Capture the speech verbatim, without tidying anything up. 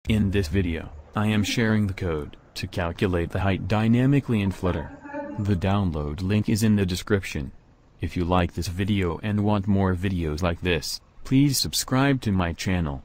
In this video, I am sharing the code to calculate the height dynamically in Flutter. The download link is in the description. If you like this video and want more videos like this, please subscribe to my channel.